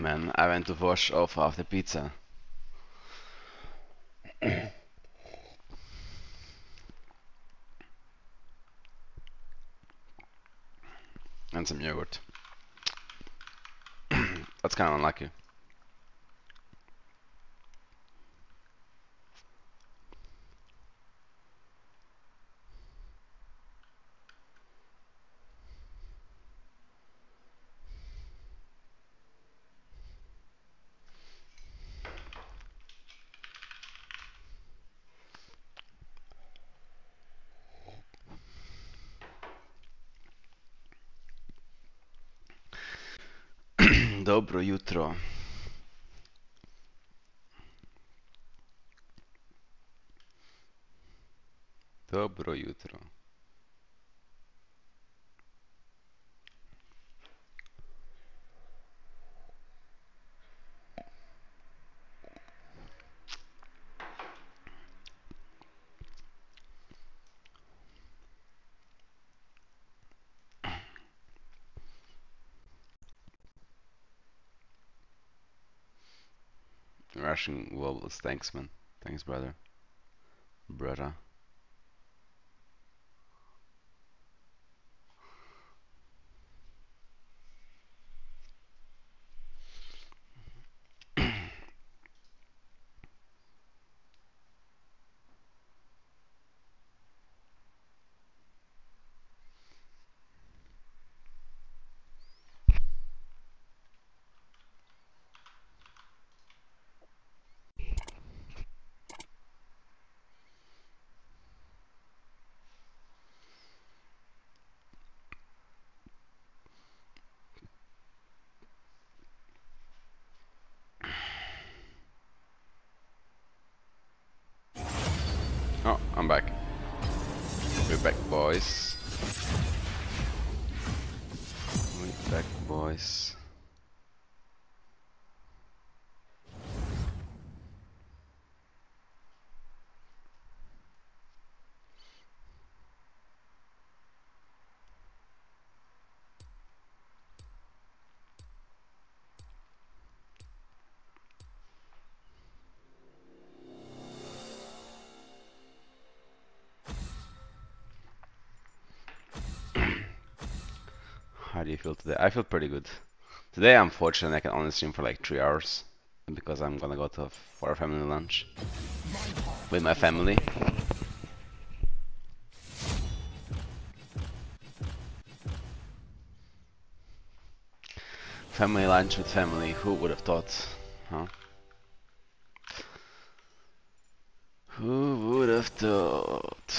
Man, I went to wash off after pizza. And some yogurt. That's kind of unlucky. Dobro jutro. Dobro jutro. Russian wobbles. Thanks, man. Thanks, brother. Brother. Oh, I'm back. We're back, boys. We're back, boys. How do you feel today? I feel pretty good. Today I'm fortunate I can only stream for like 3 hours because I'm gonna go for a family lunch with my family. Family lunch with family. Who would have thought? Huh? Who would have thought?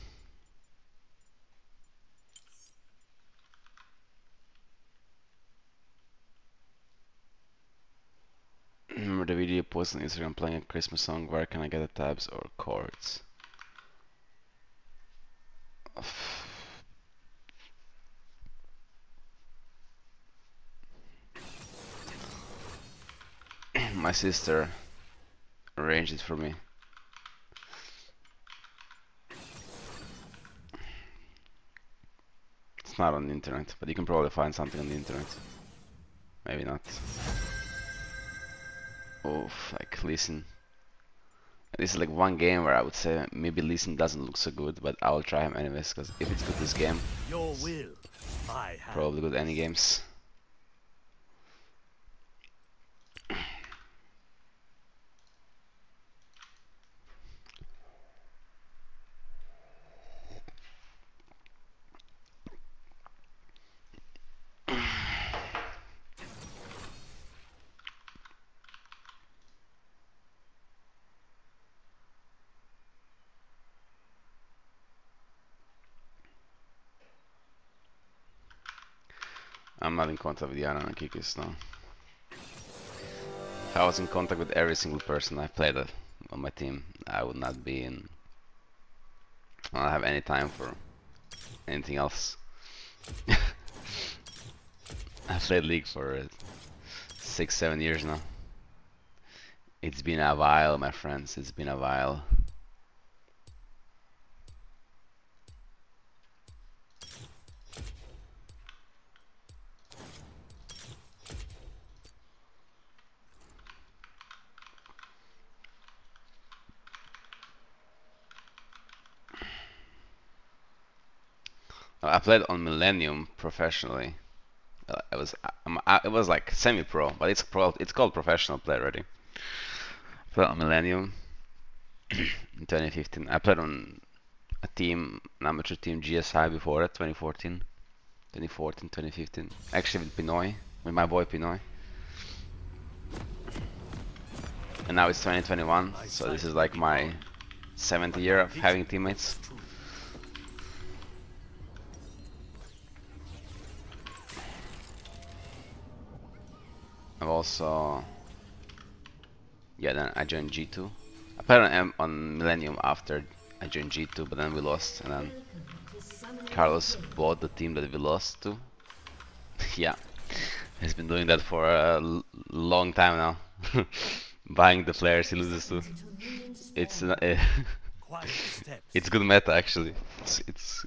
Remember the video posted on Instagram playing a Christmas song? Where can I get the tabs or chords? My sister arranged it for me. It's not on the internet, but you can probably find something on the internet. Maybe not. Oof, like listen. This is like one game where I would say maybe listen doesn't look so good, but I will try him anyways, because if it's good this game, your will, I have. Probably good any games. I'm not in contact with Orianna and Kikis, no. If I was in contact with every single person I played on my team, I would not be in. I don't have any time for anything else. I've played League for 6-7 years now. It's been a while, my friends. It's been a while. I played on Millennium professionally. It was like semi-pro, but it's pro. It's called professional play already. Played on Millennium in 2015. I played on an amateur team GSI before that, 2014, 2015. Actually with Pinoy, with my boy Pinoy. And now it's 2021, so this is like my 7th year of having teammates. I've also, yeah, then I joined G2. I played on Millennium after I joined G2, but then we lost, and then Carlos bought the team that we lost to. Yeah, he's been doing that for a long time now. Buying the players he loses to. It's it's good meta actually. It's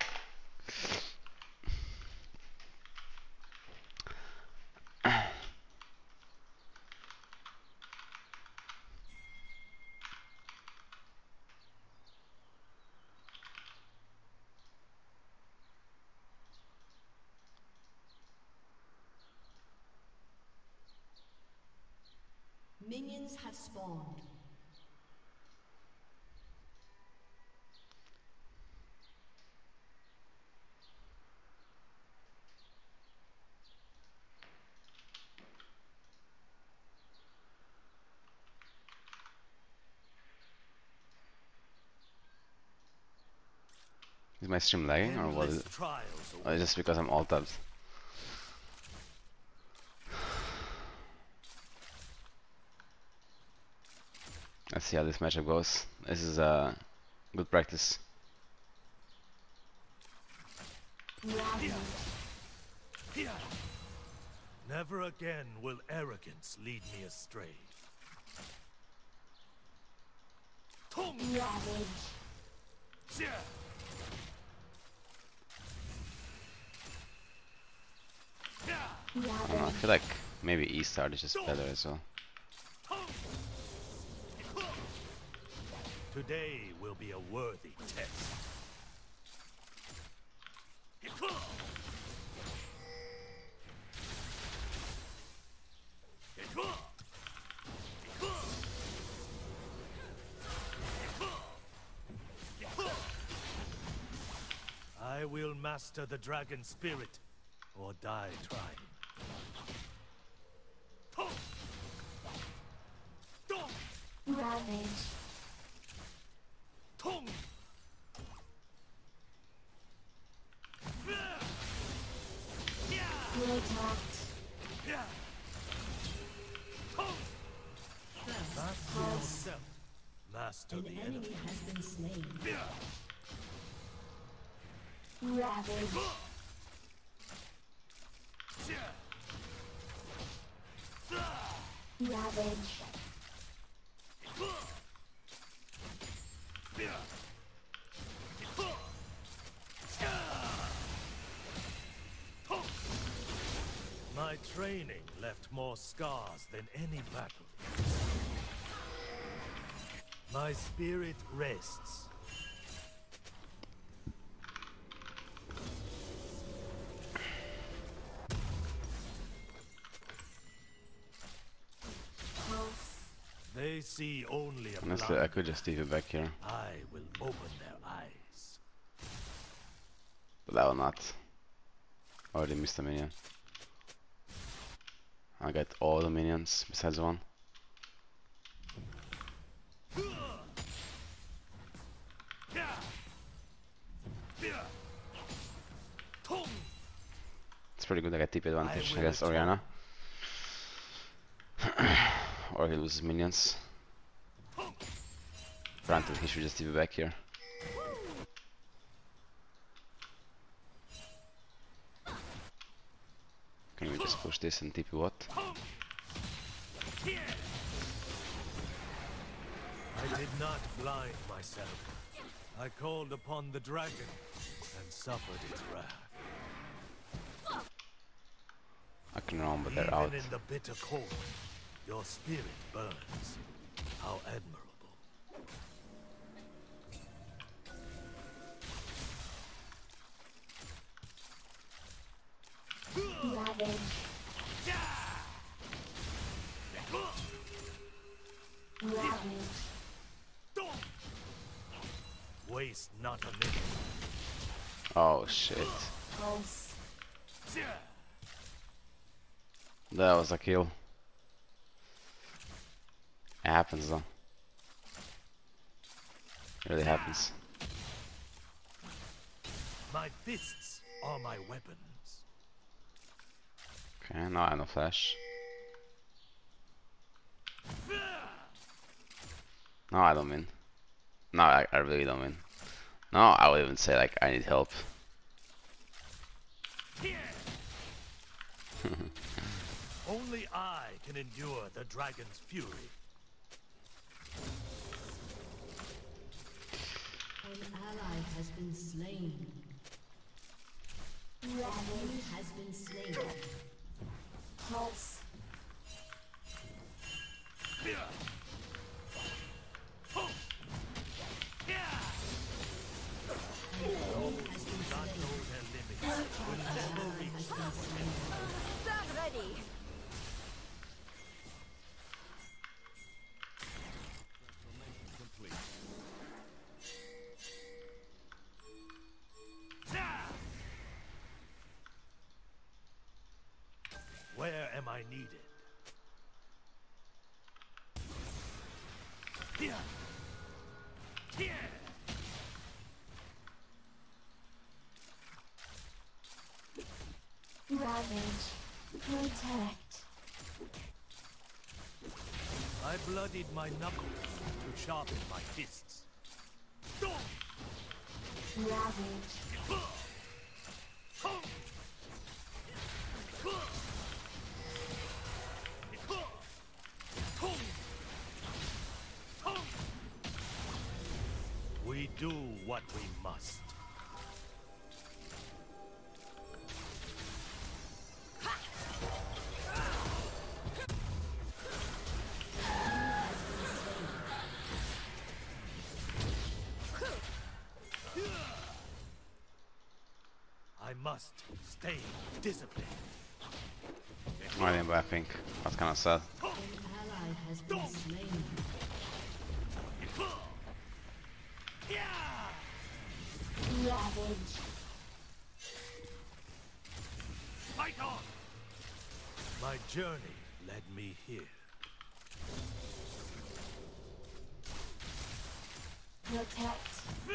Minions have spawned. Is my stream lagging or what is it? Or is it just because I'm alt tabbed? Let's see how this matchup goes. This is good practice. Never again will arrogance lead me astray. I don't know, I feel like maybe E-Star is just better as well. Today will be a worthy test. I will master the dragon spirit, or die trying. Ravage. Well talked. Master yourself. Master An the enemy enemy. has been slain. Ravage. Ravage. My training left more scars than any battle. My spirit rests. They see only a Honestly, I blind. could just leave it back here, I will open their eyes. but I will not. Already missed a minion. I got all the minions besides one. It's pretty good, I got TP advantage against Orianna. Or he loses minions. Granted, he should just TP back here. Can we just push this and TP what? I did not blind myself. I called upon the dragon and suffered its wrath. I can roam, but they're out. Even in the bitter cold, your spirit burns. How admirable. Ravage. Ravage. Waste not a minute. Oh shit. Pulse. That was a kill. It happens though. It really happens. My fists are my weapons. Okay, no, I have no flash. No, I don't win. No, I really don't win. No, I would even say like I need help. Only I can endure the dragon's fury. An ally has been slain. Ravage. Has been slain. Pulse. Not know their limits will never reach them. Stand ready. Where am I needed? Here. Here. Ravage. Protect. I bloodied my knuckles to sharpen my fists. Ravage. We do what we must. I must stay disciplined. I didn't, but I think that's kind of sad. An ally has been slain. Ravage. Fight on! My journey led me here. Protect.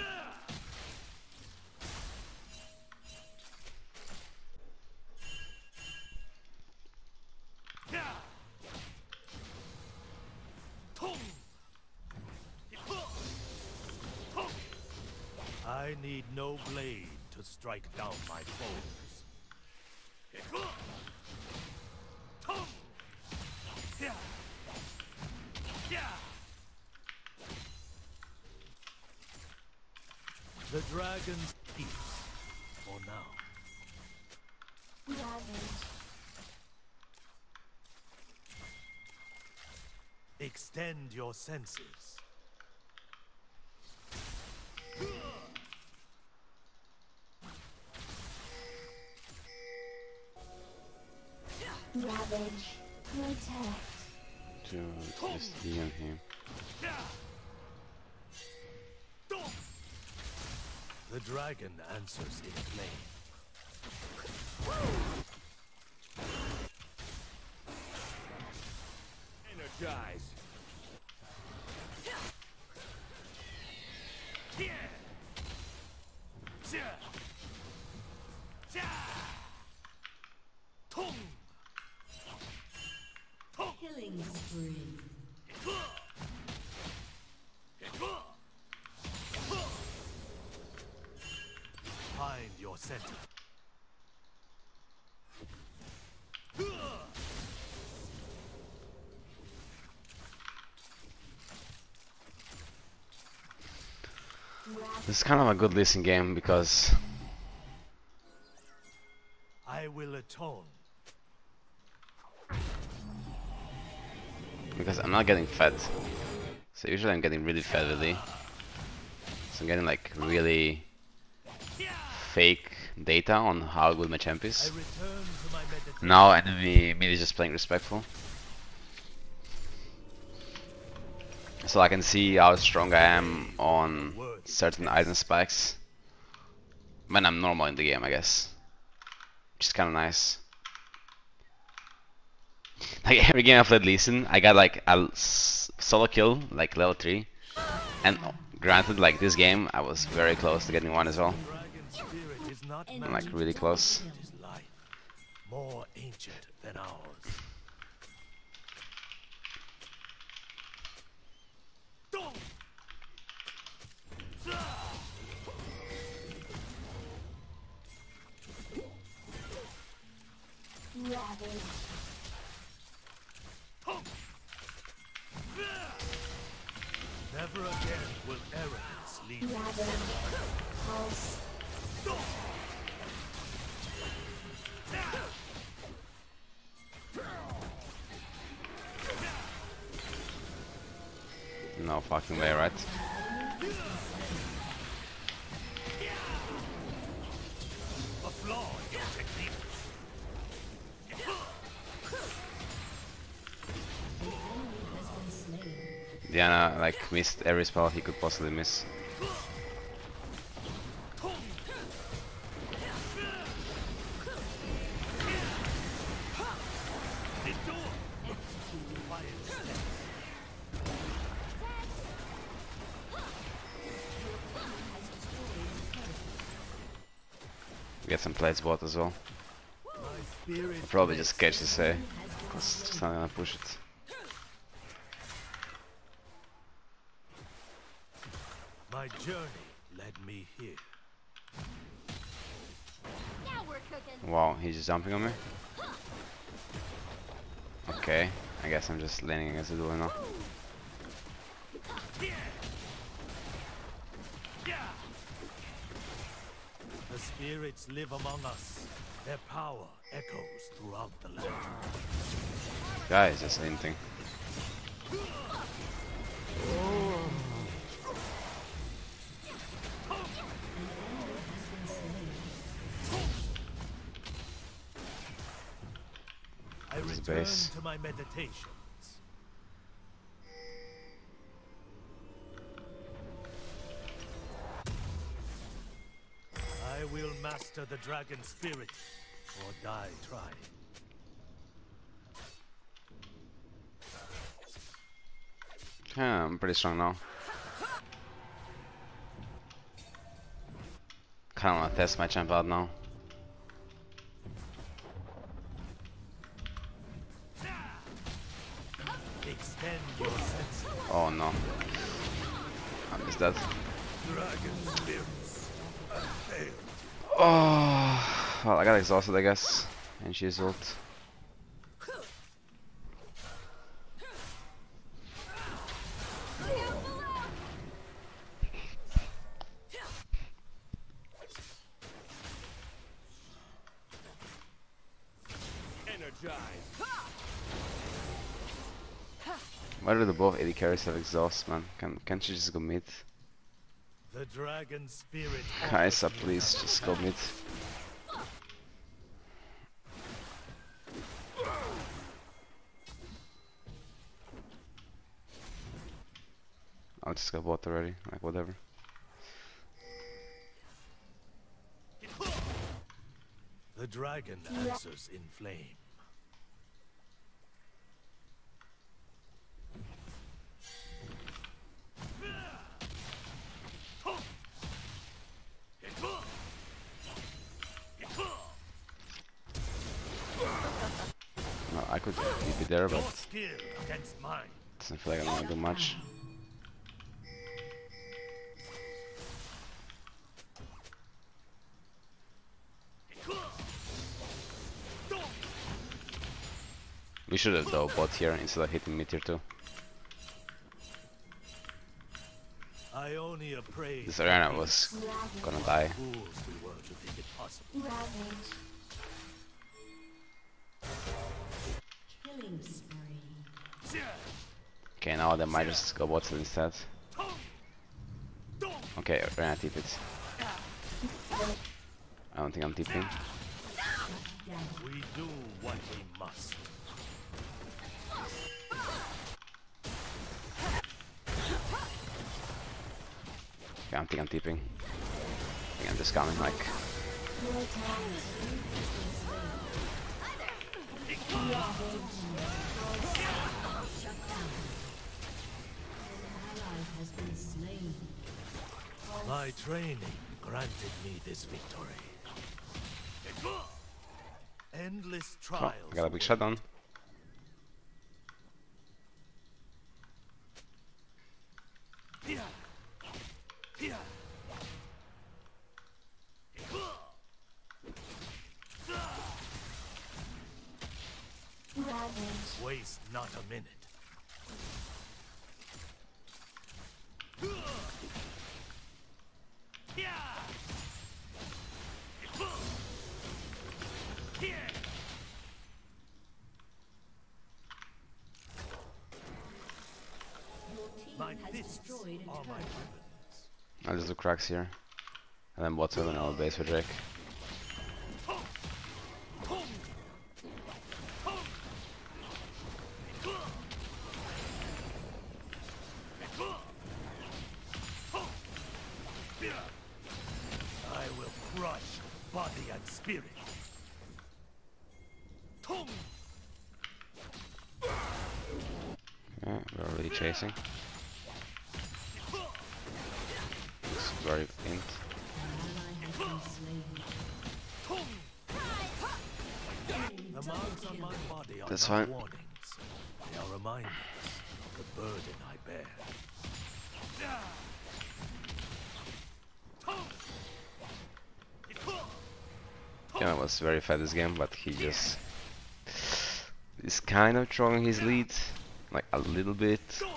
I need no blade to strike down my foes. The dragon's peace for now. Ravage. Extend your senses. Ravage. Protect. To just E on him. The dragon answers in flame. Energize. Killing spree. Find your center. This is kind of a good listening game because I will atone. I'm not getting fed. So usually I'm getting really fed really. So I'm getting like really fake data on how good my champ I is. return to my meditation. Now enemy mid is just playing respectful. So I can see how strong I am on certain item spikes when I'm normal in the game, I guess. Which is kinda nice. Like every game I played Lee Sin, I got like a solo kill, like level 3. And granted, like this game, I was very close to getting one as well. Dragon spirit is not I'm like really close. It is life, more ancient than ours. Ravage. Never again will arrogance lead me. Ravage. Pulse. No fucking way, right? Applaud your technique. Diana like missed every spell he could possibly miss. Get some plates bot as well. I'll probably just catch this A, because it's not gonna push it. My journey led me here. Now we're cooking. Wow, he's just jumping on me. Okay, I guess I'm just leaning against the door now. The spirits live among us. Their power echoes throughout the land. Guy is just hinting. I His return base. to my meditations. I will master the dragon spirit, or die trying. Yeah, I'm pretty strong now. Kinda wanna test my champ out now. Extend your senses. Oh no. I missed that. Dragon spirits have failed. Oh, well, I got exhausted, I guess. And she's ult. Why do the both AD carries have exhaust, man? Can't you just go mid? The dragon spirit. Kaisa, offers me please, just go mid. I'll just go bot already, like whatever. The dragon answers in flame. No, I could keep it there, Your but skill against mine. doesn't feel like I'm gonna do much. We should have though bot here instead of hitting mid tier 2. Ionia prays. This Orianna was gonna die. Fools we were to think it possible. Ravage. Killing spree. Okay, now they might just go bot instead. Okay, Orianna TP it. I don't think I'm tipping. We do what we must. Okay, I don't think I'm tipping. I think I'm just coming like. My training granted me this victory. Endless Oh, trials. I got a big shutdown. Waste not a minute. My fists are my weapons. I'll just do cracks here. And then bottom and I'll base for Drake. I will crush body and spirit. Yeah, we're already chasing. It's very faint. The marks on my body are That's not fine. warnings. They are reminders of the burden I bear. Yeah, was very fed this game, but he just is kind of throwing his lead, like a little bit.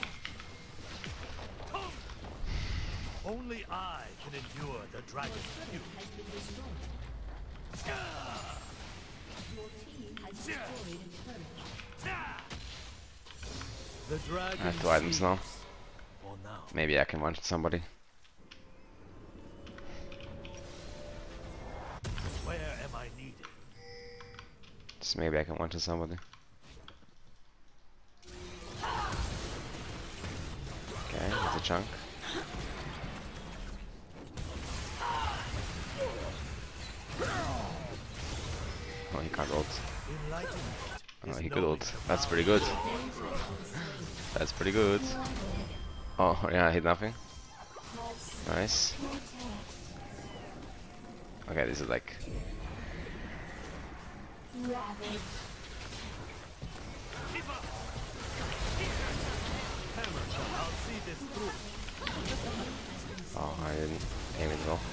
Only I can endure the dragon's fury. The dragon I have 2 items now. for now. Maybe I can one-shot somebody. Where am I needed? Just maybe I can one-shot somebody. Okay, that's a chunk. Oh, he can't ult. Enlightenment Oh, is he could knowing ult. the That's power pretty good. That's pretty good. Oh, yeah, I hit nothing. Nice. Okay, this is like... I'll see this through. Oh, I didn't aim it well.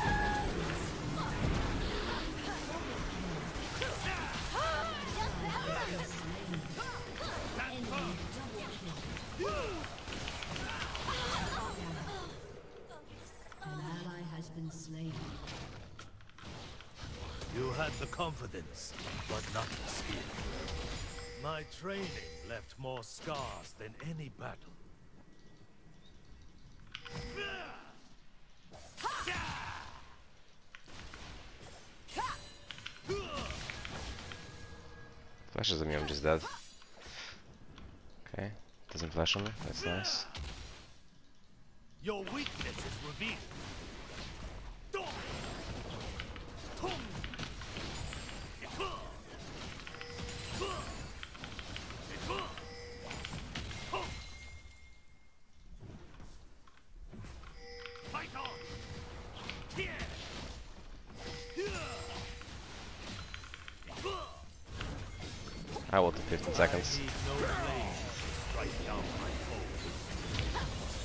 You had the confidence, but not the skill. My training left more scars than any battle. Flashes on me, I'm just dead. Okay, doesn't flash on me, that's nice. Your weakness is revealed. Fight on! I will do 15 seconds. Need no blade to strike down my foe.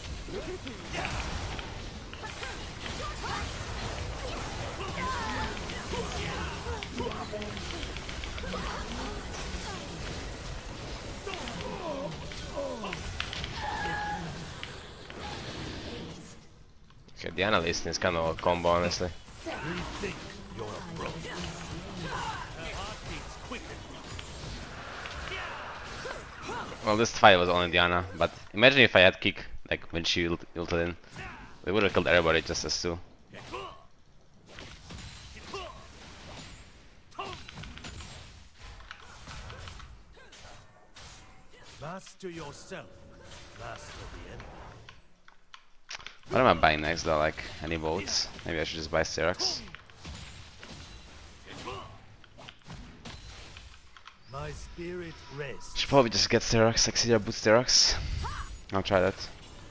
Okay, the analyst is kind of a combo, honestly. Rethink your approach. Her heartbeats quicken. Well, this fight was only Diana, but imagine if I had kick, like when she ulted in. They would have killed everybody just as two. Master yourself. Master the enemy. What am I buying next though? Like any boats? Maybe I should just buy Syrax. My spirit rests. Should probably just get Syrax, Exedia boot Syrax. I'll try that.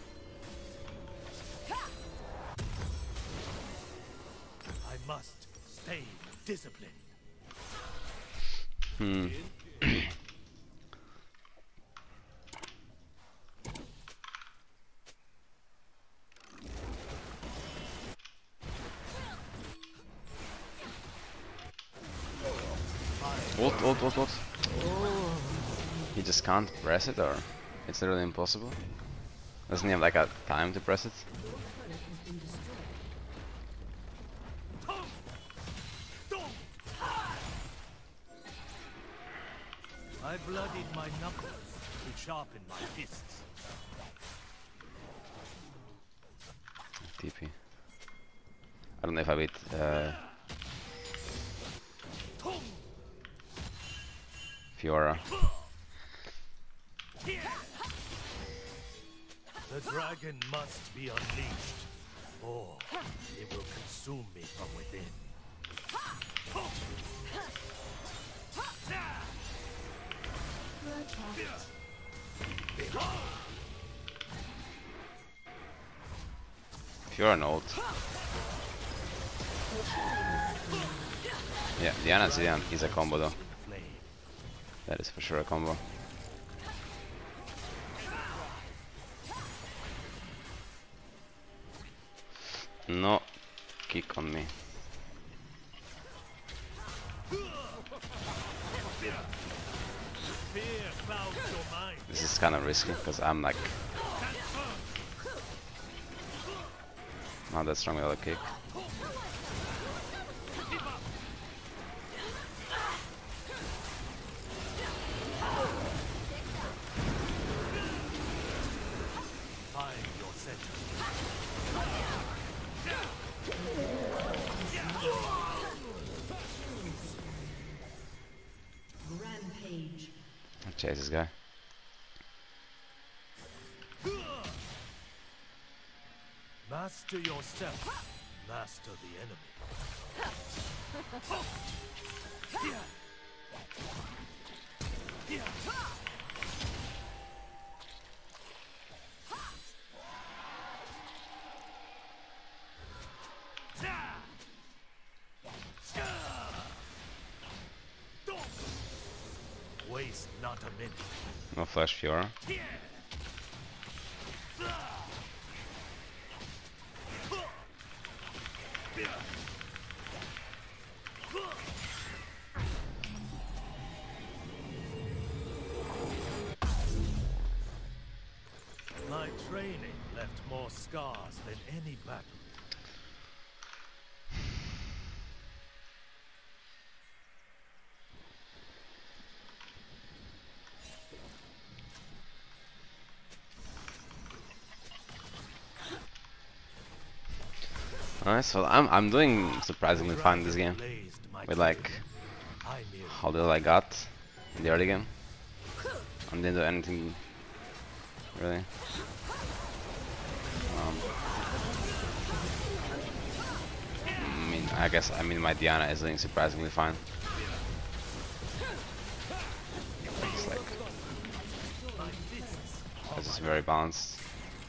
I must stay disciplined. Hmm. What? He just can't press it, or it's literally impossible? Doesn't he have like a time to press it? I bloodied my knuckles to sharpen my fists. TP. I don't know if I beat Fiora. The dragon must be unleashed, or it will consume me from within. Fiora no ult. Yeah, Diana Zilean is a combo though. That is for sure a combo. No kick on me. This is kind of risky because I'm like not that strong without a kick. Rampage. I'll chase this guy. Master yourself. Master the enemy. Waste not a minute. No flash Fiora. My training left more scars than any battle. Alright, so I'm doing surprisingly fine this game. With like how little I got in the early game. I didn't do anything really. I mean my Diana is doing surprisingly fine. It's like this is very balanced.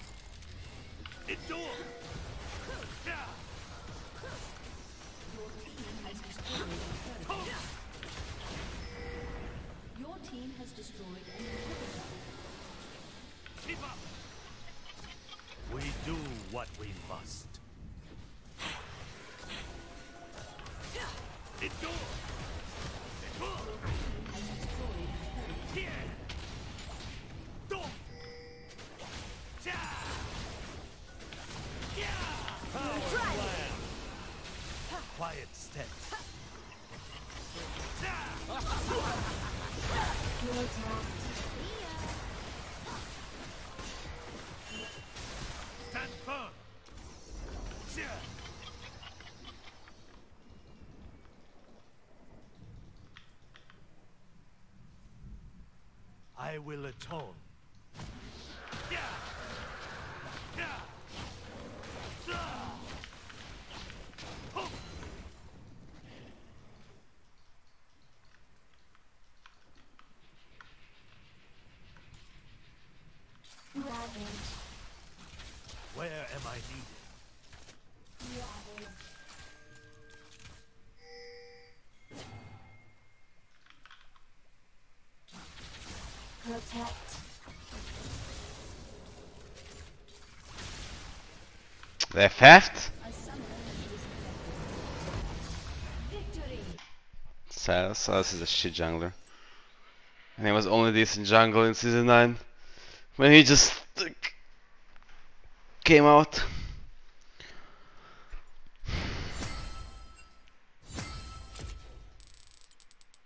Your team has destroyed an inhibitor. Keep up. We do what we must. Quiet steps. Stand firm. I will atone needed. Protect. They're fast. A summoner has disconnected. Victory. Salas is a shit jungler. And he was only decent jungle in season 9 when he just came out.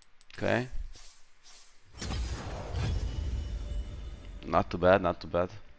Okay. Not too bad, not too bad.